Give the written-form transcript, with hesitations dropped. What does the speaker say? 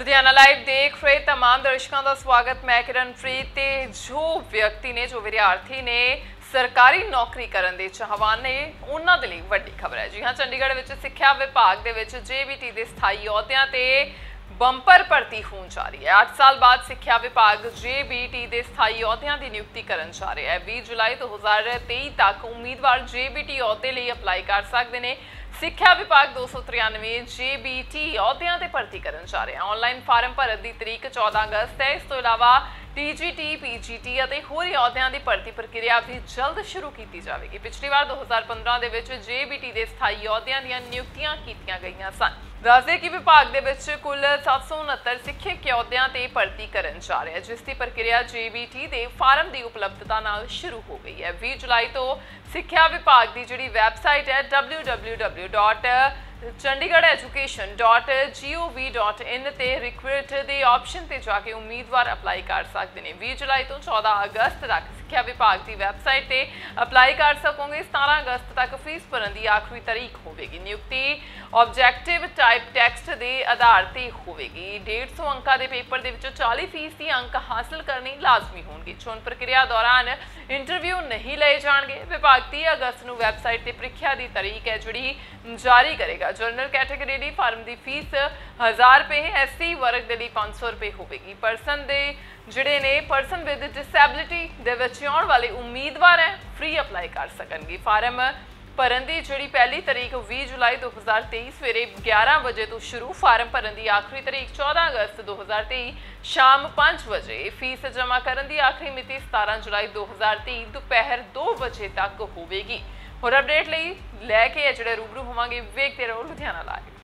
Ludhiana live ਦੇਖ ਰਹੇ तमाम ਦਰਸ਼ਕਾਂ ਦਾ ਸਵਾਗਤ। ਮੈਂ ਕਿਰਨਪ੍ਰੀਤ ਤੇ ਜੋ ਵਿਅਕਤੀ ਨੇ, ਜੋ ਵਿਦਿਆਰਥੀ ਨੇ ਸਰਕਾਰੀ ਨੌਕਰੀ ਕਰਨ ਦੇ ਚਾਹਵਾਨ ਨੇ, ਉਹਨਾਂ ਦੇ ਲਈ ਵੱਡੀ ਖਬਰ ਹੈ। ਜੀ ਹਾਂ, ਚੰਡੀਗੜ੍ਹ ਵਿੱਚ ਸਿੱਖਿਆ ਵਿਭਾਗ ਦੇ ਵਿੱਚ ਜੇਬੀਟੀ ਦੇ ਸਥਾਈ ਅਹੁਦਿਆਂ ਤੇ ਬੰਪਰ ਭਰਤੀ ਹੋਣ ਜਾ ਰਹੀ ਹੈ। 8 ਸਾਲ ਬਾਅਦ ਸਿੱਖਿਆ ਵਿਭਾਗ ਜੇਬੀਟੀ ਦੇ ਸਥਾਈ ਅਹੁਦਿਆਂ ਦੀ ਨਿਯੁਕਤੀ ਕਰਨ ਜਾ ਰਿਹਾ ਹੈ। 20 ਜੁਲਾਈ 2023 ਤੱਕ ਉਮੀਦਵਾਰ ਜੇਬੀਟੀ ਅਹੁਦੇ ਲਈ ਅਪਲਾਈ ਕਰ ਸਕਦੇ ਨੇ। ਸਿੱਖਿਆ ਵਿਭਾਗ 293 ਜੇਬੀਟੀ ਅਹੁਦਿਆਂ ਤੇ ਭਰਤੀ ਕਰਨ ਜਾ ਰਿਹਾ ਹੈ। ਆਨਲਾਈਨ ਫਾਰਮ ਭਰਨ ਦੀ ਤਰੀਕ 14 ਅਗਸਤ ਹੈ। ਇਸ ਤੋਂ ਇਲਾਵਾ ਟੀਜੀਟੀ, ਪੀਜੀਟੀ ਅਤੇ ਹੋਰ ਅਹੁਦਿਆਂ ਦੀ ਭਰਤੀ ਪ੍ਰਕਿਰਿਆ ਵੀ ਜਲਦ ਸ਼ੁਰੂ ਕੀਤੀ ਜਾਵੇਗੀ। ਪਿਛਲੀ ਵਾਰ 2015 ਦੇ ਵਿੱਚ ਜੇਬੀਟੀ ਦੇ ਸਥਾਈ ਅਹੁਦਿਆਂ ਦੀਆਂ ਨਿਯੁਕਤੀਆਂ ਕੀਤੀਆਂ ਗਈਆਂ ਸਨ। ਦੱਸਦੇ ਕਿ ਵਿਭਾਗ ਦੇ ਵਿੱਚ ਕੁੱਲ 769 ਸਿੱਖਿਅਕ ਅਹੁਦਿਆਂ ਤੇ ਭਰਤੀ ਕਰਨ ਜਾ ਰਿਹਾ ਹੈ, ਜਿਸ ਦੀ ਪ੍ਰਕਿਰਿਆ ਜੇਬੀਟੀ ਦੇ ਫਾਰਮ ਦੀ ਉਪਲਬਧਤਾ ਨਾਲ ਸ਼ੁਰੂ ਹੋ ਗਈ ਹੈ। 20 ਜੁਲਾਈ ਤੋਂ ਸਿੱਖਿਆ ਵਿਭਾਗ ਦੀ ਜਿਹੜੀ ਵੈਬਸਾਈਟ ਹੈ www.chandigarheducation.gov.in ਤੇ ਰਿਕਰੂਟ ਦੇ ਆਪਸ਼ਨ ਤੇ ਜਾ ਕੇ ਉਮੀਦਵਾਰ ਅਪਲਾਈ ਕਰ ਸਕਦੇ ਨੇ। 20 ਜੁਲਾਈ ਤੋਂ 14 ਅਗਸਤ ਤੱਕ ਸਿੱਖਿਆ ਵਿਭਾਗ ਦੀ ਵੈਬਸਾਈਟ ਤੇ ਅਪਲਾਈ ਕਰ ਸਕੋਗੇ। 17 ਅਗਸਤ ਤੱਕ ਫੀਸ ਭਰਨ ਦੀ ਆਖਰੀ ਤਾਰੀਖ ਹੋਵੇਗੀ। ਨਿਯੁਕਤੀ ਆਬਜੈਕਟਿਵ ਟਾਈਪ ਟੈਕਸਟ ਦੇ ਆਧਾਰ ਤੇ ਹੋਵੇਗੀ। 150 ਅੰਕਾਂ ਦੇ ਪੇਪਰ ਦੇ ਵਿੱਚੋਂ 40% ਅੰਕ ਹਾਸਲ ਕਰਨੇ ਲਾਜ਼ਮੀ ਹੋਣਗੇ। ਚੋਣ ਪ੍ਰਕਿਰਿਆ ਦੌਰਾਨ ਇੰਟਰਵਿਊ ਨਹੀਂ ਲਏ ਜਾਣਗੇ। ਵਿਭਾਗ 30 ਅਗਸਤ ਨੂੰ ਵੈਬਸਾਈਟ ਤੇ ਪ੍ਰੀਖਿਆ ਦੀ ਤਾਰੀਖ ਹੈ ਜਿਹੜੀ ਜਾਰੀ ਕਰੇਗਾ। ਜਨਰਲ ਕੈਟਾਗਰੀ ਲਈ ਫਾਰਮ ਦੀ ਫੀਸ 1000 ਰੁਪਏ ਹੈ। ਐਸਸੀ ਵਰਗ ਦੇ ਲਈ 500 ਰੁਪਏ ਹੋਵੇਗੀ। ਪਰਸਨ ਵਿਦ ਡਿਸੈਬਿਲਿਟੀ ਦੇ ਵਿੱਚ ਆਉਣ ਵਾਲੇ ਉਮੀਦਵਾਰ ਹੈ ਫ੍ਰੀ ਅਪਲਾਈ ਕਰ ਸਕਣਗੇ। ਫਾਰਮ ਭਰਨ ਦੀ ਜਿਹੜੀ ਪਹਿਲੀ ਤਾਰੀਖ 20 ਜੁਲਾਈ 2023 ਸਵੇਰੇ 11 ਵਜੇ ਤੋਂ ਸ਼ੁਰੂ। ਫਾਰਮ ਭਰਨ ਦੀ ਆਖਰੀ ਤਾਰੀਖ 14 ਅਗਸਤ 2023 ਸ਼ਾਮ 5 ਵਜੇ। ਫੀਸ ਜਮ੍ਹਾਂ ਕਰਨ ਦੀ ਆਖਰੀ ਮਿਤੀ 17 ਜੁਲਾਈ 2023 ਦੁਪਹਿਰ 2 ਵਜੇ ਤੱਕ ਹੋਵੇਗੀ। ਹੋਰ ਅਪਡੇਟ ਲਈ ਲੈ ਕੇ ਜਿਹੜੇ ਰੂਬਰੂ ਹੋਵਾਂਗੇ, ਵੇਖਦੇ ਰਹੋ ਲੁਧਿਆਣਾ ਲਾਈਵ।